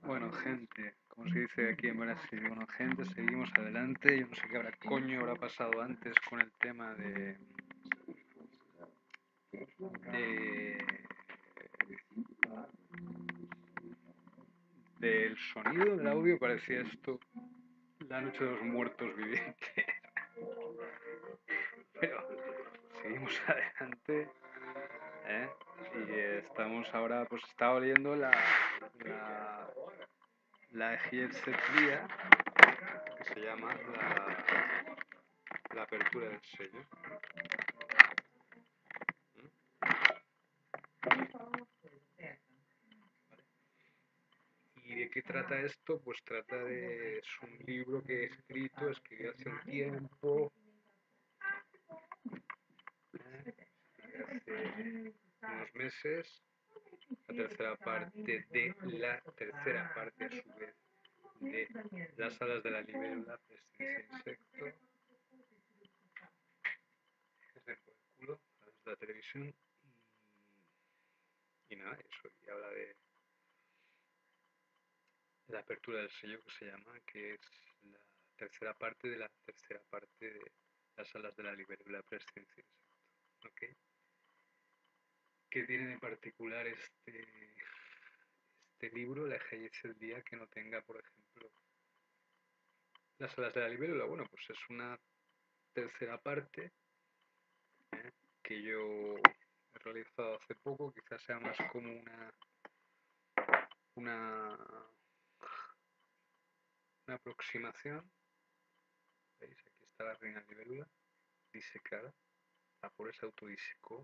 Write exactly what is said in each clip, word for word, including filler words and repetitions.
Bueno, gente, como se dice aquí en Brasil, bueno, gente, seguimos adelante. Yo no sé qué habrá coño habrá pasado antes con el tema de, de del sonido, del audio. Parecía esto la noche de los muertos vivientes. Pero seguimos adelante, ¿eh? Y eh, estamos ahora, pues está oliendo la la, la Egietzetría, que se llama la, la apertura del sello. ¿Y de qué trata esto? Pues trata de... es un libro que he escrito, escribí hace un tiempo, ¿eh? Hace unos meses, la tercera parte de la tercera parte a su vez de Las alas de la libélula, Pestilencia insecto, es de por el culo, a través de la televisión, y, y nada, eso, y habla de la apertura del sello, que se llama, que es la tercera parte de la tercera parte de Las alas de la libélula, Pestilencia insecto. ¿Ok? ¿Qué tiene de particular este, este libro, La Ejayez el día, que no tenga, por ejemplo, Las alas de la libélula? Bueno, pues es una tercera parte, ¿eh? Que yo he realizado hace poco, quizás sea más como una una, una aproximación. ¿Veis? Aquí está la reina libélula disecada, la pobre se autodisecó,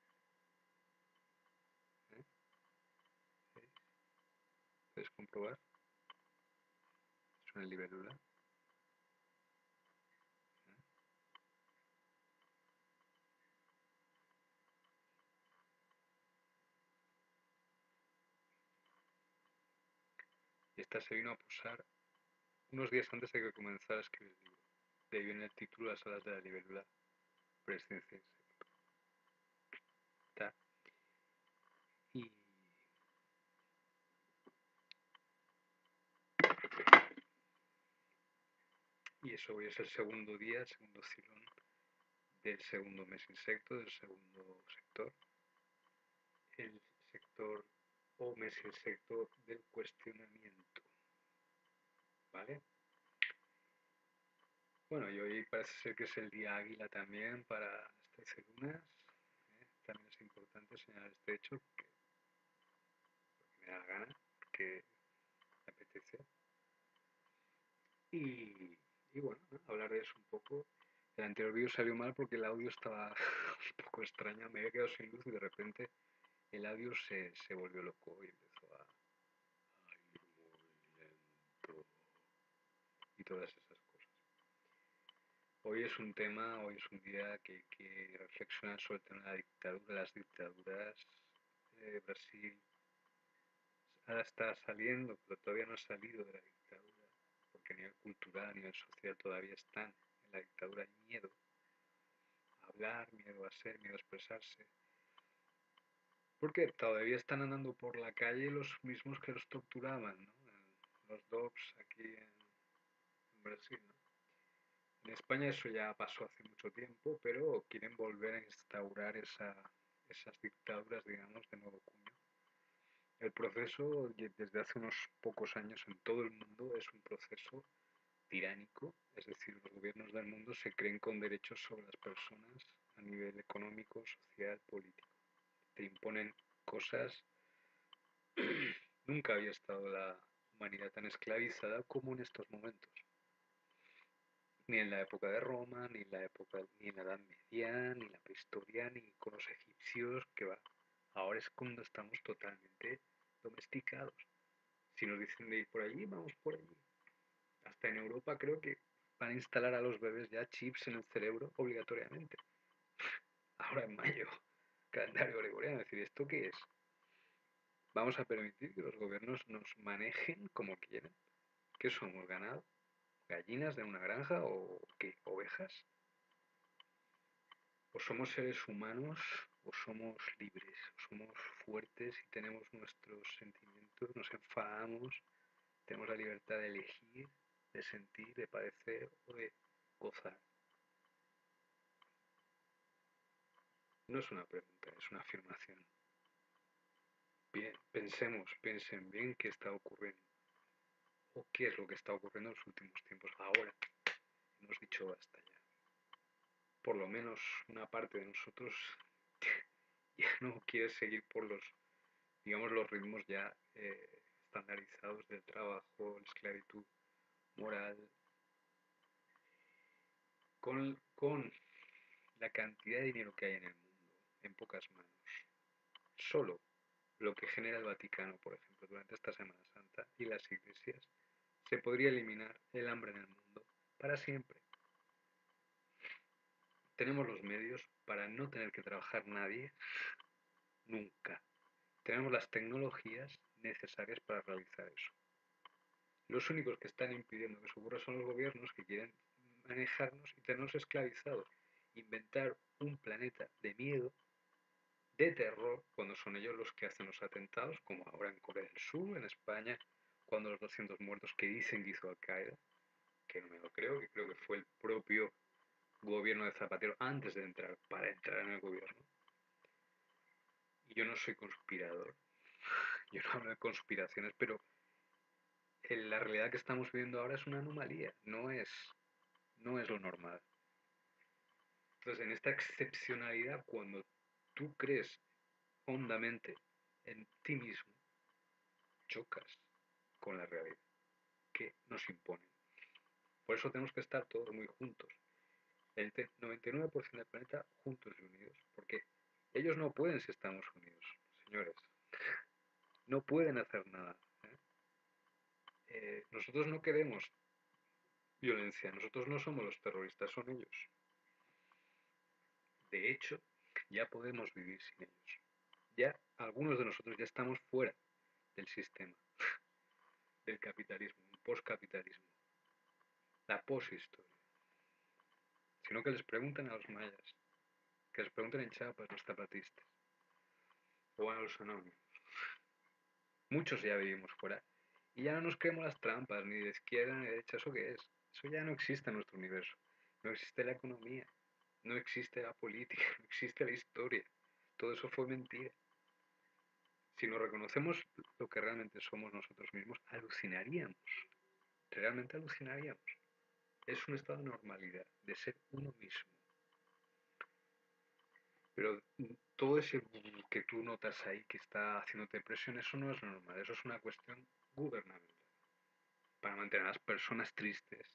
¿eh? ¿Veis? ¿Puedes comprobar? Es una libélula, ¿eh? Y esta se vino a posar unos días antes de que comenzara a escribir el libro. De ahí viene el título, Las alas de la libélula, Pestilencia insecto. Y, y eso hoy es el segundo día, el segundo filón del segundo mes insecto, del segundo sector. El sector o mes insecto del cuestionamiento. ¿Vale? Bueno, y hoy parece ser que es el día águila también para las trece lunas, ¿eh? También es importante señalar este hecho porque, porque me da la gana, porque me apetece. Y, y bueno, ¿no? Hablar de eso un poco. El anterior vídeo salió mal porque el audio estaba un poco extraño, me había quedado sin luz y de repente el audio se, se volvió loco y empezó a, a ir muy lento y todas esas cosas. Hoy es un tema, hoy es un día que hay que reflexionar sobre el tema de la dictadura, las dictaduras. Eh, Brasil ahora está saliendo, pero todavía no ha salido de la dictadura, porque a nivel cultural, a nivel social todavía están en la dictadura. Hay miedo a hablar, miedo a ser, miedo a expresarse, porque todavía están andando por la calle los mismos que los torturaban, ¿no? Los dogs aquí en, en Brasil, ¿no? En España eso ya pasó hace mucho tiempo, pero quieren volver a instaurar esa, esas dictaduras, digamos, de nuevo cuño. El proceso desde hace unos pocos años en todo el mundo es un proceso tiránico, es decir, los gobiernos del mundo se creen con derechos sobre las personas a nivel económico, social, político. Te imponen cosas. Nunca había estado la humanidad tan esclavizada como en estos momentos. Ni en la época de Roma, ni en la época, ni en la Edad Media, ni en la prehistoria, ni con los egipcios, que va. Ahora es cuando estamos totalmente domesticados. Si nos dicen de ir por allí, vamos por allí. Hasta en Europa creo que van a instalar a los bebés ya chips en el cerebro obligatoriamente. Ahora en mayo, calendario gregoriano. Es decir, ¿esto qué es? ¿Vamos a permitir que los gobiernos nos manejen como quieren? ¿Qué somos, ganado? ¿Gallinas de una granja o qué? ¿Ovejas? O somos seres humanos o somos libres, o somos fuertes y tenemos nuestros sentimientos, nos enfadamos, Tenemos la libertad de elegir, de sentir, de padecer o de gozar. No es una pregunta, es una afirmación. Bien, pensemos, piensen bien qué está ocurriendo o qué es lo que está ocurriendo en los últimos tiempos. Ahora hemos dicho basta ya. Por lo menos una parte de nosotros ya no quiere seguir por los, digamos, los ritmos ya eh, estandarizados del trabajo, la esclavitud moral, con, con la cantidad de dinero que hay en el mundo, en pocas manos. Solo lo que genera el Vaticano, por ejemplo, durante esta Semana Santa y las iglesias, se podría eliminar el hambre en el mundo para siempre. Tenemos los medios para no tener que trabajar nadie nunca. Tenemos las tecnologías necesarias para realizar eso. Los únicos que están impidiendo que eso ocurra son los gobiernos que quieren manejarnos y tenernos esclavizados. Inventar un planeta de miedo, de terror, cuando son ellos los que hacen los atentados, como ahora en Corea del Sur, en España, cuando los doscientos muertos que dicen que hizo Al-Qaeda, que no me lo creo, que creo que fue el propio gobierno de Zapatero antes de entrar, para entrar en el gobierno. Y yo no soy conspirador, yo no hablo de conspiraciones, pero la realidad que estamos viviendo ahora es una anomalía, no es, no es lo normal. Entonces, en esta excepcionalidad, cuando tú crees hondamente en ti mismo, chocas con la realidad que nos imponen. Por eso tenemos que estar todos muy juntos. El noventa y nueve por ciento del planeta juntos y unidos, porque ellos no pueden si estamos unidos, señores. No pueden hacer nada. ¿eh? Eh, nosotros no queremos violencia, nosotros no somos los terroristas, son ellos. De hecho, ya podemos vivir sin ellos. Ya algunos de nosotros ya estamos fuera del sistema, del capitalismo, un postcapitalismo, la poshistoria. Sino que les pregunten a los mayas, que les pregunten en Chiapas los zapatistas, o a los anónimos. Muchos ya vivimos fuera y ya no nos creemos las trampas, ni de izquierda ni de derecha, ¿eso qué es? Eso ya no existe en nuestro universo. No existe la economía, no existe la política, no existe la historia. Todo eso fue mentira. Si nos reconocemos lo que realmente somos nosotros mismos, alucinaríamos. Realmente alucinaríamos. Es un estado de normalidad, de ser uno mismo. Pero todo ese que tú notas ahí que está haciéndote presión, eso no es normal, eso es una cuestión gubernamental. Para mantener a las personas tristes,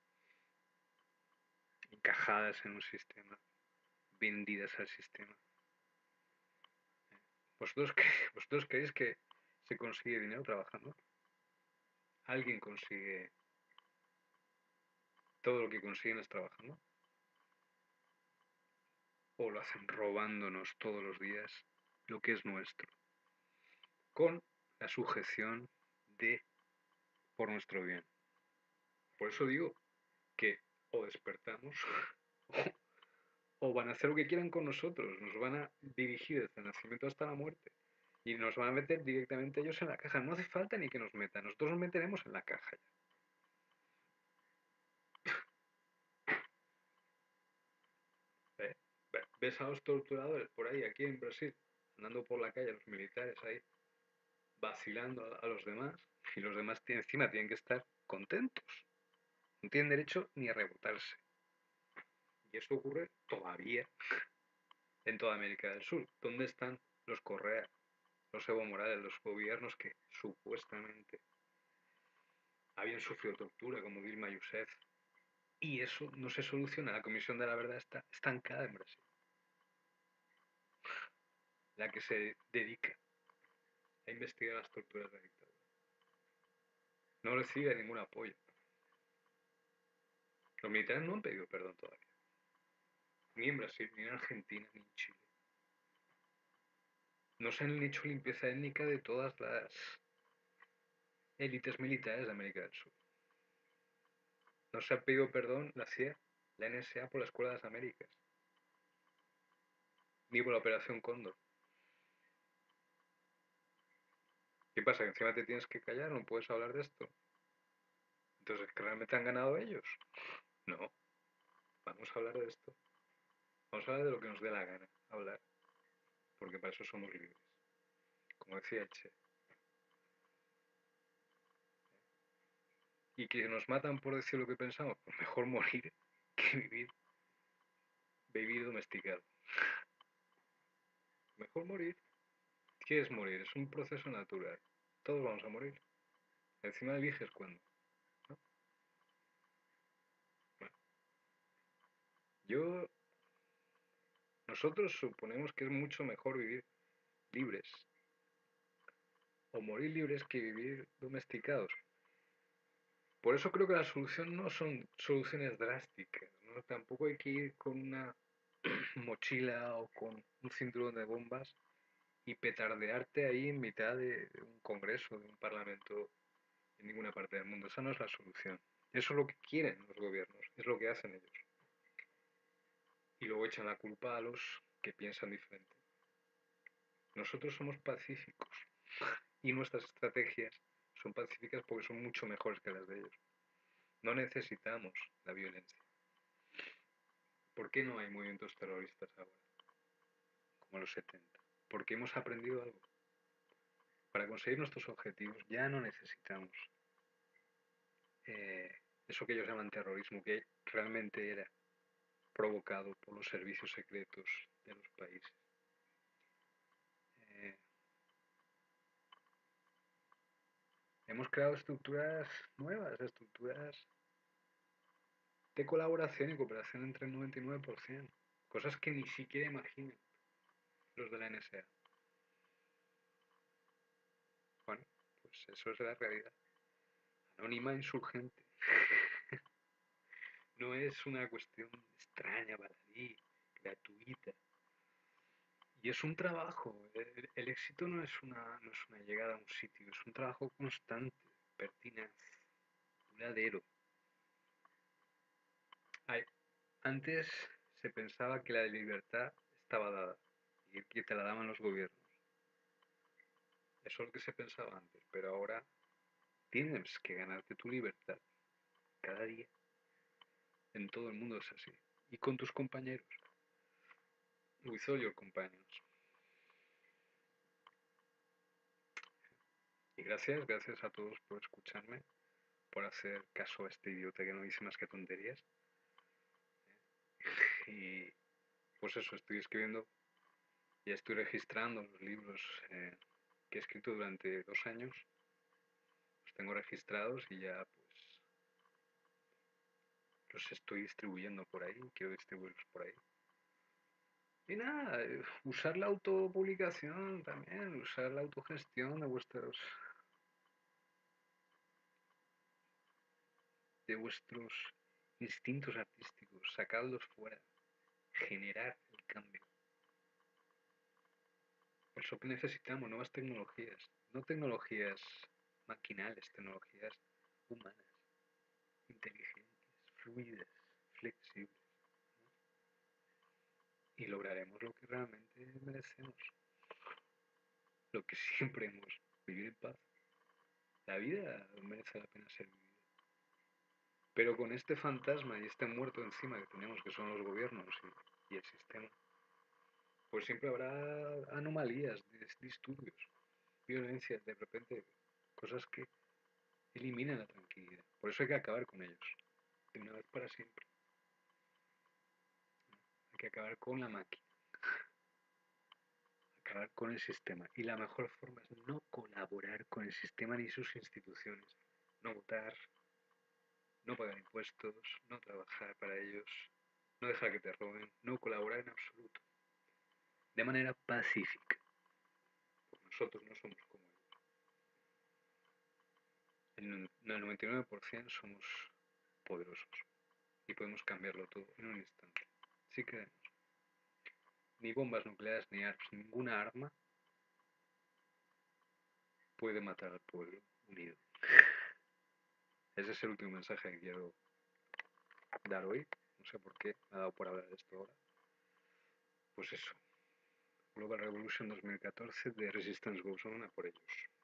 encajadas en un sistema, vendidas al sistema. ¿Vosotros, ¿Vosotros creéis que se consigue dinero trabajando? ¿Alguien consigue todo lo que consiguen es trabajando? ¿O lo hacen robándonos todos los días lo que es nuestro? Con la sujeción de por nuestro bien. Por eso digo que o despertamos o van a hacer lo que quieran con nosotros, nos van a dirigir desde el nacimiento hasta la muerte y nos van a meter directamente ellos en la caja. No hace falta ni que nos metan, nosotros nos meteremos en la caja ya. ¿Eh? ¿Ves a los torturadores por ahí, aquí en Brasil, andando por la calle, los militares ahí, vacilando a los demás? Y los demás encima tienen que estar contentos. No tienen derecho ni a rebotarse. Y eso ocurre todavía en toda América del Sur. ¿Dónde están los Correa, los Evo Morales, los gobiernos que supuestamente habían sufrido tortura, como Dilma Rousseff? Y eso no se soluciona. La Comisión de la Verdad está estancada en Brasil. La que se dedica a investigar las torturas de la dictadura. No recibe ningún apoyo. Los militares no han pedido perdón todavía. Ni en Brasil, ni en Argentina, ni en Chile. No se han hecho limpieza étnica de todas las élites militares de América del Sur. No se ha pedido perdón la C I A, la N S A por la Escuela de las Américas. Ni por la Operación Cóndor. ¿Qué pasa? ¿Que encima te tienes que callar? ¿No puedes hablar de esto? Entonces, ¿que realmente han ganado ellos? No, vamos a hablar de esto. Vamos a hablar de lo que nos dé la gana hablar, porque para eso somos libres. Como decía Che. Y que nos matan por decir lo que pensamos, pues mejor morir que vivir, vivir domesticado. Mejor morir. ¿Qué es morir? Es un proceso natural. Todos vamos a morir. Encima eliges cuándo. ¿No? Bueno, yo, nosotros suponemos que es mucho mejor vivir libres o morir libres que vivir domesticados. Por eso creo que la solución no son soluciones drásticas, ¿no? Tampoco hay que ir con una mochila o con un cinturón de bombas y petardearte ahí en mitad de un congreso, de un parlamento en ninguna parte del mundo. Esa no es la solución. Eso es lo que quieren los gobiernos, es lo que hacen ellos. Y luego echan la culpa a los que piensan diferente. Nosotros somos pacíficos y nuestras estrategias son pacíficas porque son mucho mejores que las de ellos. No necesitamos la violencia. ¿Por qué no hay movimientos terroristas ahora? Como los setenta. Porque hemos aprendido algo. Para conseguir nuestros objetivos ya no necesitamos eh, eso que ellos llaman terrorismo, que realmente era provocado por los servicios secretos de los países. Eh, hemos creado estructuras nuevas, estructuras de colaboración y cooperación entre el noventa y nueve por ciento. Cosas que ni siquiera imaginan los de la N S A. Bueno, pues eso es la realidad. Anónima insurgente. No es una cuestión extraña, baladí, gratuita. Y es un trabajo. El, el éxito no es, una, no es una llegada a un sitio, es un trabajo constante, pertinaz, duradero. Hay, antes se pensaba que la libertad estaba dada y que te la daban los gobiernos. Eso es lo que se pensaba antes, pero ahora tienes que ganarte tu libertad cada día. En todo el mundo es así. Y con tus compañeros. With all your companions. Y gracias, gracias a todos por escucharme, por hacer caso a este idiota que no dice más que tonterías. Y pues eso, estoy escribiendo, ya estoy registrando los libros eh, que he escrito durante dos años. Los tengo registrados y ya pues los estoy distribuyendo por ahí, quiero distribuirlos por ahí. Y nada, usar la autopublicación también, usar la autogestión de vuestros de vuestros instintos artísticos, sacarlos fuera, generar el cambio. Por eso que necesitamos nuevas tecnologías, no tecnologías maquinales, tecnologías humanas, inteligentes, fluidas, flexibles. ¿No? Y lograremos lo que realmente merecemos, lo que siempre hemos, vivir en paz. La vida merece la pena ser vivida. Pero con este fantasma y este muerto encima que tenemos, que son los gobiernos y, y el sistema, pues siempre habrá anomalías, disturbios, violencias, de repente, cosas que eliminan la tranquilidad. Por eso hay que acabar con ellos, de una vez para siempre. Hay que acabar con la máquina, acabar con el sistema. Y la mejor forma es no colaborar con el sistema ni sus instituciones. No votar, no pagar impuestos, no trabajar para ellos, no dejar que te roben, no colaborar en absoluto. De manera pacífica. Porque nosotros no somos como ellos. En el noventa y nueve por ciento somos poderosos y podemos cambiarlo todo en un instante. Si queremos. Ni bombas nucleares ni armas, ninguna arma puede matar al pueblo unido. Ese es el último mensaje que quiero dar hoy. No sé por qué me ha dado por hablar de esto ahora. Pues eso. Global Revolution dos mil catorce de Resistance Goes On a por ellos.